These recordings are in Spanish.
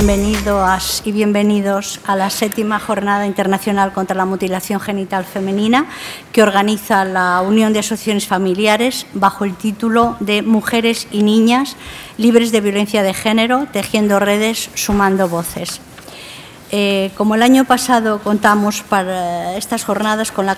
bienvenidas y bienvenidos a la 7ª Jornada Internacional contra la Mutilación Genital Femenina que organiza la Unión de Asociaciones Familiares bajo el título de Mujeres y Niñas libres de violencia de género, tejiendo redes, sumando voces. Como el año pasado contamos para estas jornadas con la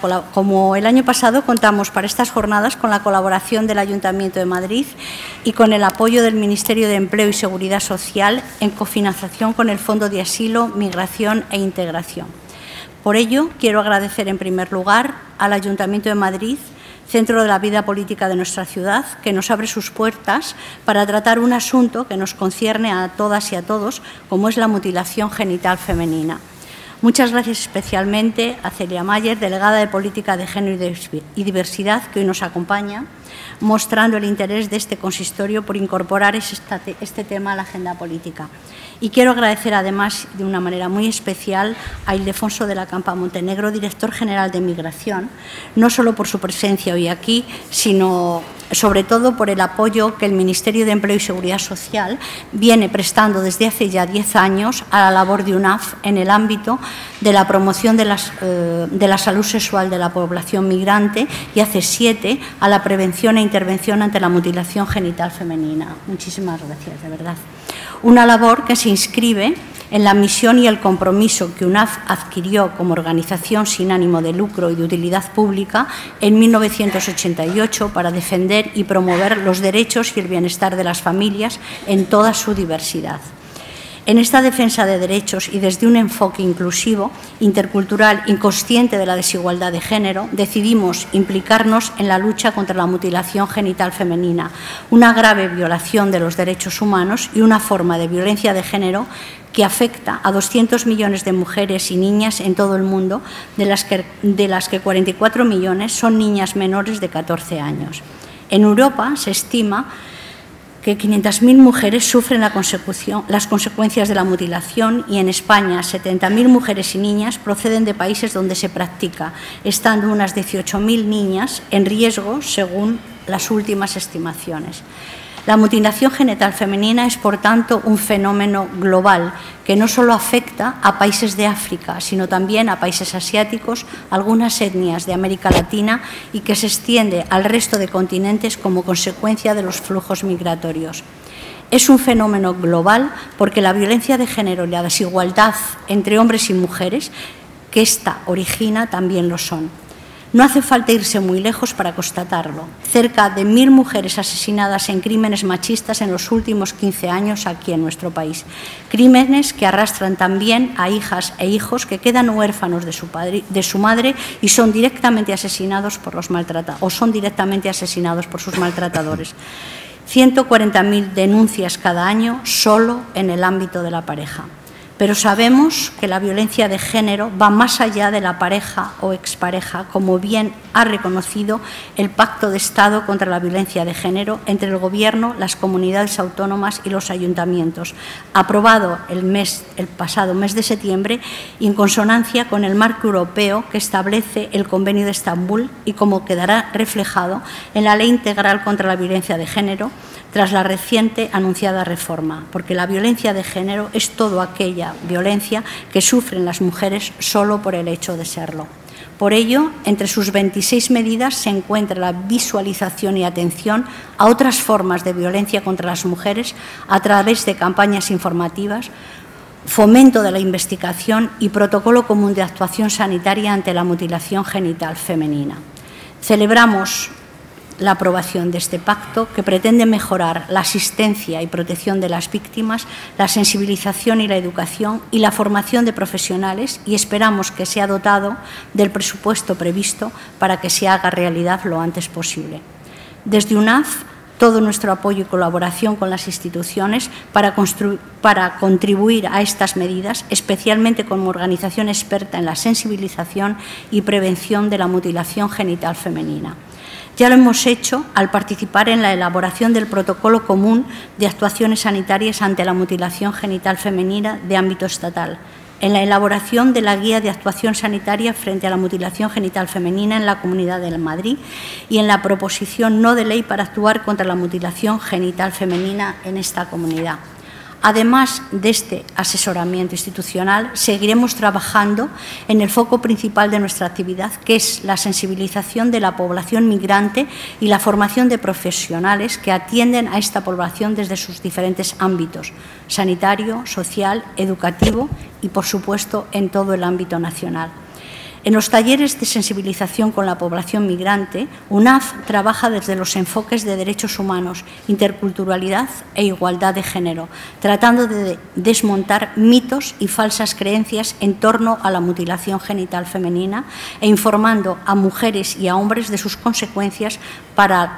colaboración del Ayuntamiento de Madrid y con el apoyo del Ministerio de Empleo y Seguridad Social en cofinanciación con el Fondo de Asilo, Migración e Integración. Por ello, quiero agradecer en primer lugar al Ayuntamiento de Madrid, centro de la vida política de nuestra ciudad, que nos abre sus puertas para tratar un asunto que nos concierne a todas y a todos, como es la mutilación genital femenina. Muchas gracias especialmente a Celia Mayer, delegada de Política de Género y Diversidad, que hoy nos acompaña, mostrando el interés de este consistorio por incorporar este tema a la agenda política. Y quiero agradecer además de una manera muy especial a Ildefonso de la Campa Montenegro, director general de Migración, no solo por su presencia hoy aquí, sino sobre todo por el apoyo que el Ministerio de Empleo y Seguridad Social viene prestando desde hace ya 10 años a la labor de UNAF en el ámbito de la promoción de la salud sexual de la población migrante y hace 7 a la prevención e intervención ante la mutilación genital femenina. Muchísimas gracias, de verdad. Una labor que se inscribe en la misión y el compromiso que UNAF adquirió como organización sin ánimo de lucro y de utilidad pública en 1988 para defender y promover los derechos y el bienestar de las familias en toda su diversidad. En esta defensa de derechos y desde un enfoque inclusivo, intercultural y consciente de la desigualdad de género, decidimos implicarnos en la lucha contra la mutilación genital femenina, una grave violación de los derechos humanos y una forma de violencia de género que afecta a 200 millones de mujeres y niñas en todo el mundo, de las que 44 millones son niñas menores de 14 años. En Europa se estima que 500.000 mujeres sufren las consecuencias de la mutilación y en España 70.000 mujeres y niñas proceden de países donde se practica, estando unas 18.000 niñas en riesgo según las últimas estimaciones. La mutilación genital femenina es, por tanto, un fenómeno global que no solo afecta a países de África, sino también a países asiáticos, algunas etnias de América Latina y que se extiende al resto de continentes como consecuencia de los flujos migratorios. Es un fenómeno global porque la violencia de género y la desigualdad entre hombres y mujeres que ésta origina también lo son. No hace falta irse muy lejos para constatarlo. Cerca de 1.000 mujeres asesinadas en crímenes machistas en los últimos 15 años aquí en nuestro país. Crímenes que arrastran también a hijas e hijos que quedan huérfanos de su madre y son directamente asesinados por sus maltratadores. 140.000 denuncias cada año solo en el ámbito de la pareja. Pero sabemos que la violencia de género va más allá de la pareja o expareja, como bien ha reconocido el Pacto de Estado contra la Violencia de Género entre el Gobierno, las comunidades autónomas y los ayuntamientos, aprobado el pasado mes de septiembre y en consonancia con el marco europeo que establece el Convenio de Estambul y como quedará reflejado en la Ley Integral contra la Violencia de Género, tras la reciente anunciada reforma, porque la violencia de género es toda aquella violencia que sufren las mujeres solo por el hecho de serlo. Por ello, entre sus 26 medidas se encuentra la visualización y atención a otras formas de violencia contra las mujeres a través de campañas informativas, fomento de la investigación y protocolo común de actuación sanitaria ante la mutilación genital femenina. Celebramos la aprobación de este pacto que pretende mejorar la asistencia y protección de las víctimas, la sensibilización y la educación y la formación de profesionales y esperamos que sea dotado del presupuesto previsto para que se haga realidad lo antes posible. Desde UNAF, todo nuestro apoyo y colaboración con las instituciones para contribuir a estas medidas, especialmente como organización experta en la sensibilización y prevención de la mutilación genital femenina. Ya lo hemos hecho al participar en la elaboración del protocolo común de actuaciones sanitarias ante la mutilación genital femenina de ámbito estatal, en la elaboración de la Guía de Actuación Sanitaria frente a la mutilación genital femenina en la Comunidad de Madrid y en la proposición no de ley para actuar contra la mutilación genital femenina en esta comunidad. Además de este asesoramiento institucional, seguiremos trabajando en el foco principal de nuestra actividad, que es la sensibilización de la población migrante y la formación de profesionales que atienden a esta población desde sus diferentes ámbitos: sanitario, social, educativo y, por supuesto, en todo el ámbito nacional. En los talleres de sensibilización con la población migrante, UNAF trabaja desde los enfoques de derechos humanos, interculturalidad e igualdad de género, tratando de desmontar mitos y falsas creencias en torno a la mutilación genital femenina e informando a mujeres y a hombres de sus consecuencias para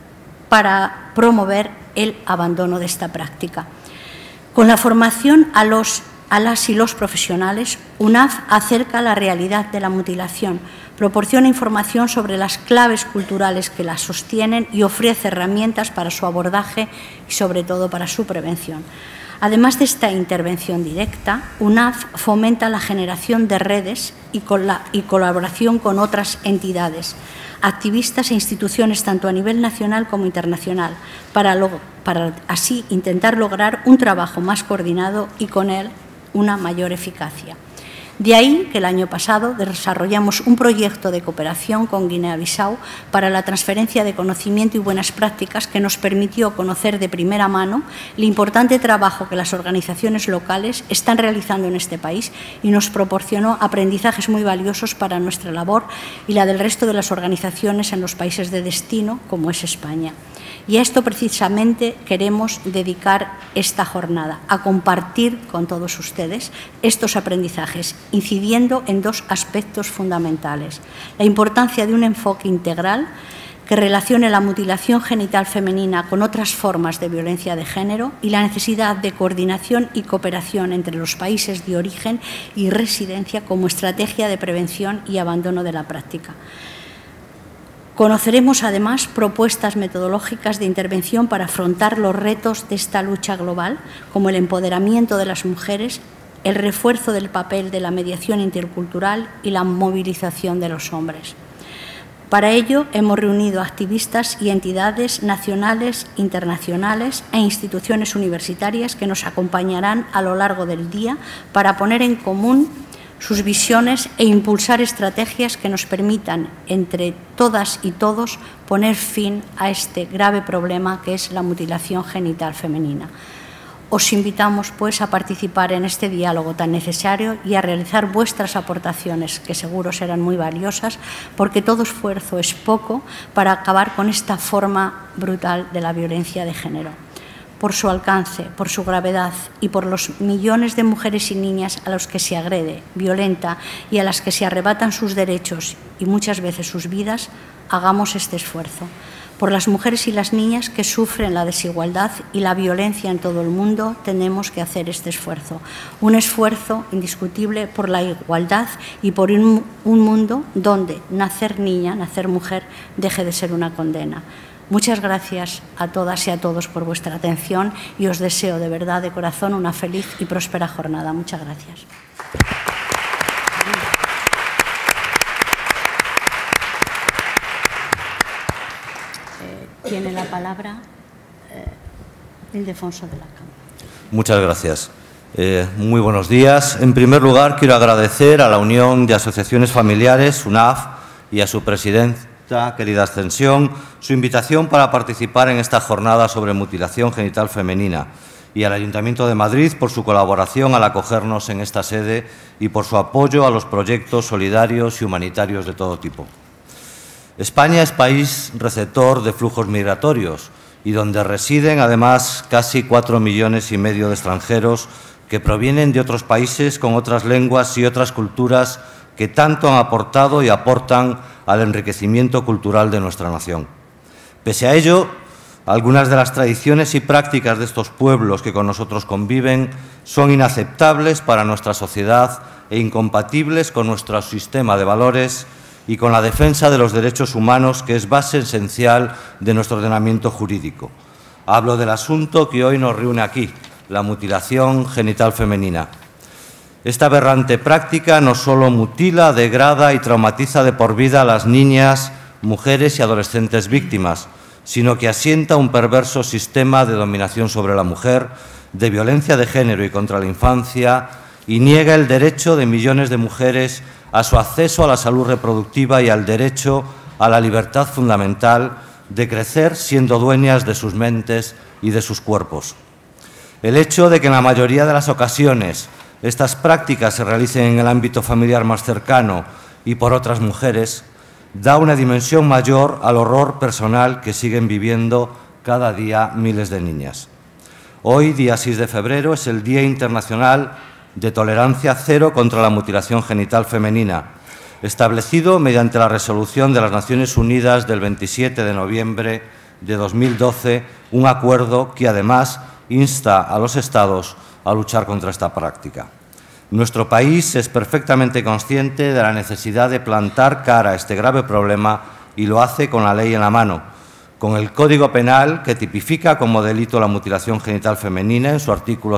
promover el abandono de esta práctica. Con la formación a las y los profesionales, UNAF acerca la realidad de la mutilación, proporciona información sobre las claves culturales que la sostienen y ofrece herramientas para su abordaje y, sobre todo, para su prevención. Además de esta intervención directa, UNAF fomenta la generación de redes y colaboración con otras entidades, activistas e instituciones tanto a nivel nacional como internacional, para así intentar lograr un trabajo más coordinado y con él una mayor eficacia. De ahí que el año pasado desarrollamos un proyecto de cooperación con Guinea-Bissau para la transferencia de conocimiento y buenas prácticas que nos permitió conocer de primera mano el importante trabajo que las organizaciones locales están realizando en este país y nos proporcionó aprendizajes muy valiosos para nuestra labor y la del resto de las organizaciones en los países de destino, como es España. Y a esto precisamente queremos dedicar esta jornada, a compartir con todos ustedes estos aprendizajes, incidiendo en dos aspectos fundamentales: la importancia de un enfoque integral que relacione la mutilación genital femenina con otras formas de violencia de género y la necesidad de coordinación y cooperación entre los países de origen y residencia como estrategia de prevención y abandono de la práctica. Conoceremos, además, propuestas metodológicas de intervención para afrontar los retos de esta lucha global, como el empoderamiento de las mujeres, el refuerzo del papel de la mediación intercultural y la movilización de los hombres. Para ello, hemos reunido a activistas y entidades nacionales, internacionales e instituciones universitarias que nos acompañarán a lo largo del día para poner en común sus visiones e impulsar estrategias que nos permitan, entre todas y todos, poner fin a este grave problema que es la mutilación genital femenina. Os invitamos, pues, a participar en este diálogo tan necesario y a realizar vuestras aportaciones, que seguro serán muy valiosas, porque todo esfuerzo es poco para acabar con esta forma brutal de la violencia de género. Por su alcance, por su gravedad y por los millones de mujeres y niñas a los que se agrede, violenta y a las que se arrebatan sus derechos y muchas veces sus vidas, hagamos este esfuerzo. Por las mujeres y las niñas que sufren la desigualdad y la violencia en todo el mundo, tenemos que hacer este esfuerzo. Un esfuerzo indiscutible por la igualdad y por un mundo donde nacer niña, nacer mujer, deje de ser una condena. Muchas gracias a todas y a todos por vuestra atención y os deseo de verdad, de corazón, una feliz y próspera jornada. Muchas gracias. Tiene la palabra Ildefonso de la Cámara. Muchas gracias. Muy buenos días. En primer lugar, quiero agradecer a la Unión de Asociaciones Familiares, UNAF, y a su presidenta, querida Ascensión, su invitación para participar en esta jornada sobre mutilación genital femenina, y al Ayuntamiento de Madrid por su colaboración al acogernos en esta sede y por su apoyo a los proyectos solidarios y humanitarios de todo tipo. España es país receptor de flujos migratorios y donde residen, además, casi 4,5 millones de extranjeros que provienen de otros países con otras lenguas y otras culturas que tanto han aportado y aportan al enriquecimiento cultural de nuestra nación. Pese a ello, algunas de las tradiciones y prácticas de estos pueblos que con nosotros conviven son inaceptables para nuestra sociedad e incompatibles con nuestro sistema de valores y con la defensa de los derechos humanos, que es base esencial de nuestro ordenamiento jurídico. Hablo del asunto que hoy nos reúne aquí, la mutilación genital femenina. Esta aberrante práctica no solo mutila, degrada y traumatiza de por vida a las niñas, mujeres y adolescentes víctimas, sino que asienta un perverso sistema de dominación sobre la mujer, de violencia de género y contra la infancia y niega el derecho de millones de mujeres a su acceso a la salud reproductiva y al derecho a la libertad fundamental de crecer siendo dueñas de sus mentes y de sus cuerpos. El hecho de que en la mayoría de las ocasiones estas prácticas se realicen en el ámbito familiar más cercano y por otras mujeres da una dimensión mayor al horror personal que siguen viviendo cada día miles de niñas. Hoy, día 6 de febrero, es el Día Internacional de Tolerancia Cero contra la Mutilación Genital Femenina, establecido mediante la Resolución de las Naciones Unidas del 27 de noviembre de 2012, un acuerdo que además insta a los Estados a luchar contra esta práctica. Nuestro país es perfectamente consciente de la necesidad de plantar cara a este grave problema y lo hace con la ley en la mano, con el Código Penal que tipifica como delito la mutilación genital femenina en su artículo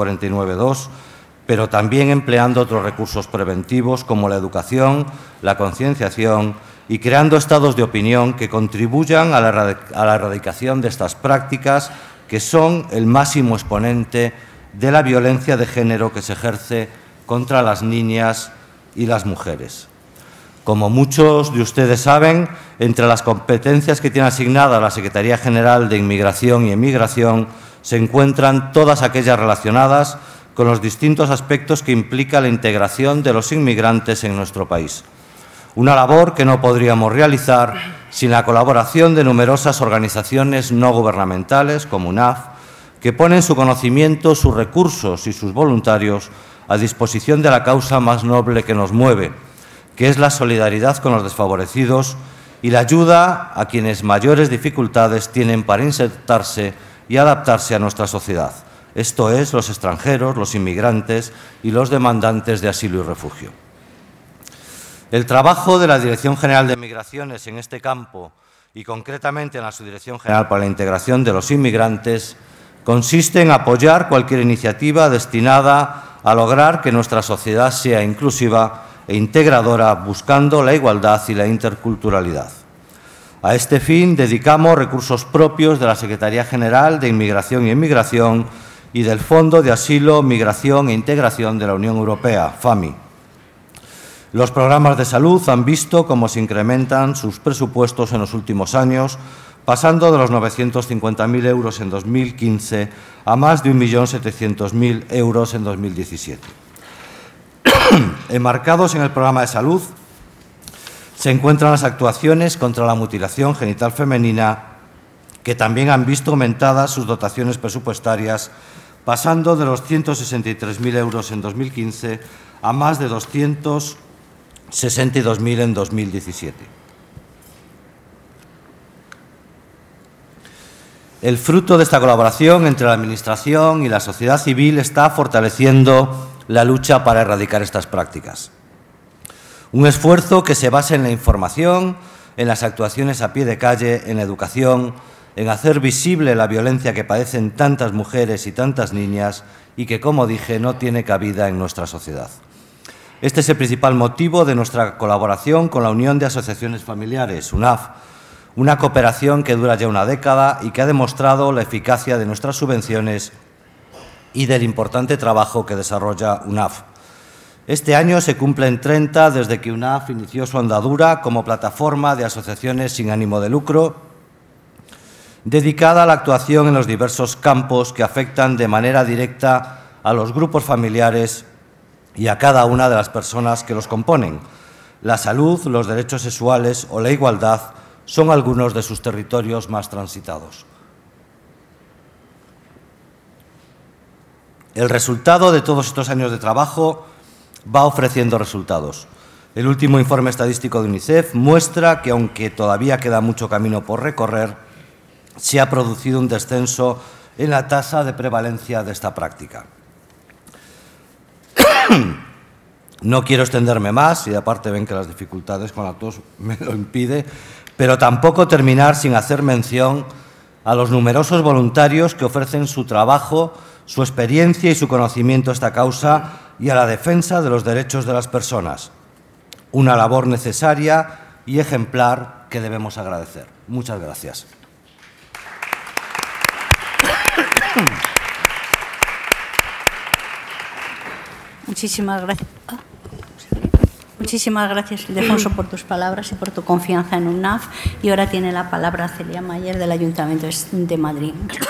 149.2, pero también empleando otros recursos preventivos como la educación, la concienciación y creando estados de opinión que contribuyan a la erradicación de estas prácticas que son el máximo exponente de la violencia de género que se ejerce contra las niñas y las mujeres. Como muchos de ustedes saben, entre las competencias que tiene asignada la Secretaría General de Inmigración y Emigración se encuentran todas aquellas relacionadas con los distintos aspectos que implica la integración de los inmigrantes en nuestro país. Una labor que no podríamos realizar sin la colaboración de numerosas organizaciones no gubernamentales, como UNAF, que ponen su conocimiento, sus recursos y sus voluntarios a disposición de la causa más noble que nos mueve, que es la solidaridad con los desfavorecidos y la ayuda a quienes mayores dificultades tienen para insertarse y adaptarse a nuestra sociedad. Esto es, los extranjeros, los inmigrantes y los demandantes de asilo y refugio. El trabajo de la Dirección General de Migraciones en este campo y concretamente en la Subdirección General para la Integración de los Inmigrantes consiste en apoyar cualquier iniciativa destinada a lograr que nuestra sociedad sea inclusiva e integradora, buscando la igualdad y la interculturalidad. A este fin dedicamos recursos propios de la Secretaría General de Inmigración y Emigración y del Fondo de Asilo, Migración e Integración de la Unión Europea, FAMI. Los programas de salud han visto cómo se incrementan sus presupuestos en los últimos años, pasando de los 950.000 euros en 2015 a más de 1.700.000 euros en 2017. Enmarcados en el programa de salud se encuentran las actuaciones contra la mutilación genital femenina, que también han visto aumentadas sus dotaciones presupuestarias, pasando de los 163.000 euros en 2015 a más de 262.000 en 2017. El fruto de esta colaboración entre la Administración y la sociedad civil está fortaleciendo la lucha para erradicar estas prácticas. Un esfuerzo que se basa en la información, en las actuaciones a pie de calle, en la educación, en hacer visible la violencia que padecen tantas mujeres y tantas niñas y que, como dije, no tiene cabida en nuestra sociedad. Este es el principal motivo de nuestra colaboración con la Unión de Asociaciones Familiares, UNAF, una cooperación que dura ya una década y que ha demostrado la eficacia de nuestras subvenciones y del importante trabajo que desarrolla UNAF. Este año se cumplen 30 desde que UNAF inició su andadura como plataforma de asociaciones sin ánimo de lucro, dedicada a la actuación en los diversos campos que afectan de manera directa a los grupos familiares y a cada una de las personas que los componen. La salud, los derechos sexuales o la igualdad son algunos de sus territorios más transitados. El resultado de todos estos años de trabajo va ofreciendo resultados. El último informe estadístico de UNICEF muestra que, aunque todavía queda mucho camino por recorrer, se ha producido un descenso en la tasa de prevalencia de esta práctica. No quiero extenderme más, y aparte ven que las dificultades con la tos me lo impide, pero tampoco terminar sin hacer mención a los numerosos voluntarios que ofrecen su trabajo, su experiencia y su conocimiento a esta causa y a la defensa de los derechos de las personas. Una labor necesaria y ejemplar que debemos agradecer. Muchas gracias. Muchísimas gracias. Muchísimas gracias, Ildefonso, por tus palabras y por tu confianza en UNAF. Y ahora tiene la palabra Celia Mayer, del Ayuntamiento de Madrid.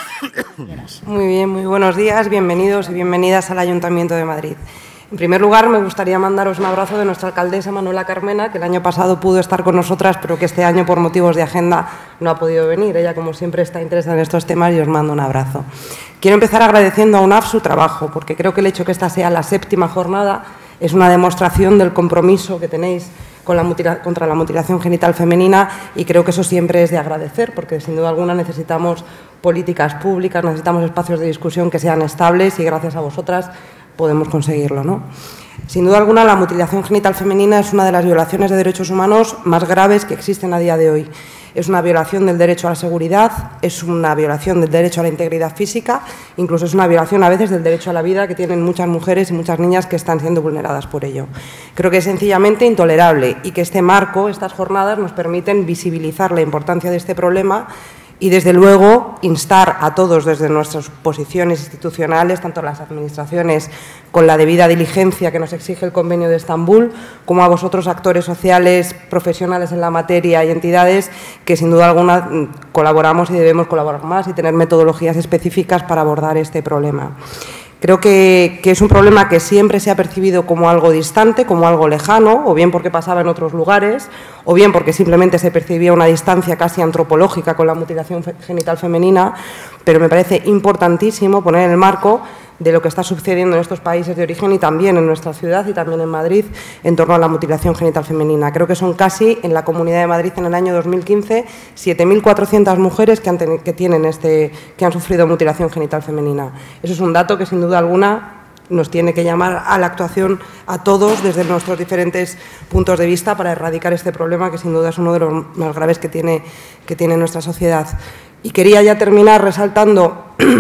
Muy bien, muy buenos días, bienvenidos y bienvenidas al Ayuntamiento de Madrid. En primer lugar, me gustaría mandaros un abrazo de nuestra alcaldesa Manuela Carmena, que el año pasado pudo estar con nosotras, pero que este año, por motivos de agenda, no ha podido venir. Ella, como siempre, está interesada en estos temas y os mando un abrazo. Quiero empezar agradeciendo a UNAF su trabajo, porque creo que el hecho de que esta sea la 7ª jornada es una demostración del compromiso que tenéis contra la mutilación genital femenina, y creo que eso siempre es de agradecer, porque sin duda alguna necesitamos políticas públicas, necesitamos espacios de discusión que sean estables, y gracias a vosotras podemos conseguirlo, ¿no? Sin duda alguna, la mutilación genital femenina es una de las violaciones de derechos humanos más graves que existen a día de hoy. Es una violación del derecho a la seguridad, es una violación del derecho a la integridad física, incluso es una violación a veces del derecho a la vida que tienen muchas mujeres y muchas niñas que están siendo vulneradas por ello. Creo que es sencillamente intolerable, y que este marco, estas jornadas, nos permiten visibilizar la importancia de este problema y, desde luego, instar a todos desde nuestras posiciones institucionales, tanto las administraciones con la debida diligencia que nos exige el Convenio de Estambul, como a vosotros, actores sociales, profesionales en la materia y entidades que sin duda alguna colaboramos y debemos colaborar más y tener metodologías específicas para abordar este problema. Creo que es un problema que siempre se ha percibido como algo distante, como algo lejano, o bien porque pasaba en otros lugares, o bien porque simplemente se percibía una distancia casi antropológica con la mutilación genital femenina, pero me parece importantísimo poner en el marco de lo que está sucediendo en estos países de origen y también en nuestra ciudad y también en Madrid en torno a la mutilación genital femenina. Creo que son casi, en la Comunidad de Madrid en el año 2015, 7.400 mujeres que han sufrido mutilación genital femenina. Eso es un dato que sin duda alguna nos tiene que llamar a la actuación a todos desde nuestros diferentes puntos de vista para erradicar este problema, que sin duda es uno de los más graves que tiene nuestra sociedad. Y quería ya terminar resaltando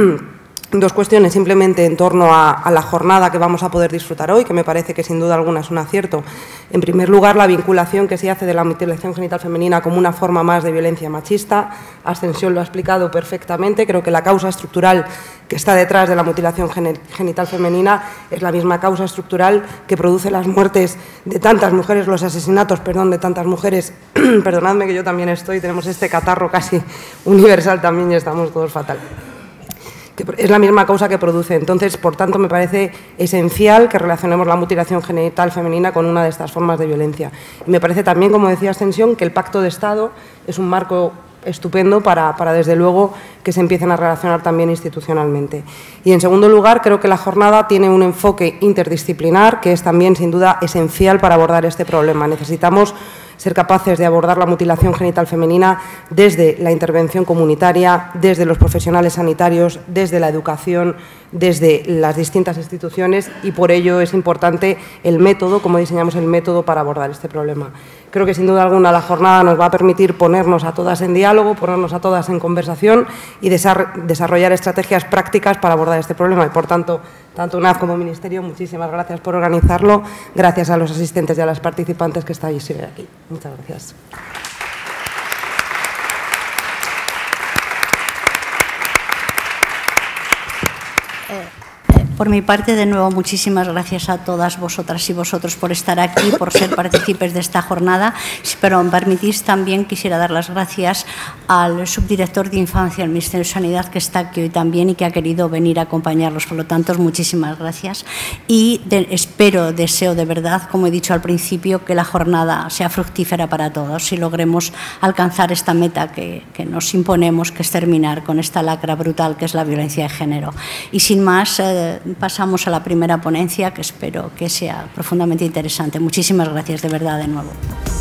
dos cuestiones simplemente en torno a la jornada que vamos a poder disfrutar hoy, que me parece que sin duda alguna es un acierto. En primer lugar, la vinculación que se hace de la mutilación genital femenina como una forma más de violencia machista. Ascensión lo ha explicado perfectamente. Creo que la causa estructural que está detrás de la mutilación genital femenina es la misma causa estructural que produce las muertes de tantas mujeres, los asesinatos, de tantas mujeres. Perdonadme que yo también tenemos este catarro casi universal también y estamos todos fatal. Que es la misma causa que produce. Entonces, por tanto, me parece esencial que relacionemos la mutilación genital femenina con una de estas formas de violencia. Y me parece también, como decía Ascensión, que el Pacto de Estado es un marco estupendo para desde luego, que se empiecen a relacionar también institucionalmente. Y, en segundo lugar, creo que la jornada tiene un enfoque interdisciplinar que es también, sin duda, esencial para abordar este problema. Necesitamos ser capaces de abordar la mutilación genital femenina desde la intervención comunitaria, desde los profesionales sanitarios, desde la educación, desde las distintas instituciones, y por ello es importante el método, cómo diseñamos el método para abordar este problema. Creo que sin duda alguna la jornada nos va a permitir ponernos a todas en diálogo, ponernos a todas en conversación y desarrollar estrategias prácticas para abordar este problema. Y, por tanto UNAF como Ministerio, muchísimas gracias por organizarlo. Gracias a los asistentes y a las participantes que estáis hoy aquí. Muchas gracias. Por mi parte, de nuevo, muchísimas gracias a todas vosotras y vosotros por estar aquí, por ser partícipes de esta jornada. Pero me permitís, también quisiera dar las gracias al subdirector de Infancia del Ministerio de Sanidad, que está aquí hoy también y que ha querido venir a acompañarlos. Por lo tanto, muchísimas gracias. Y deseo de verdad, como he dicho al principio, que la jornada sea fructífera para todos y logremos alcanzar esta meta que nos imponemos, que es terminar con esta lacra brutal que es la violencia de género. Y sin más, pasamos a la primera ponencia, que espero que sea profundamente interesante. Muchísimas gracias, de verdad, de nuevo.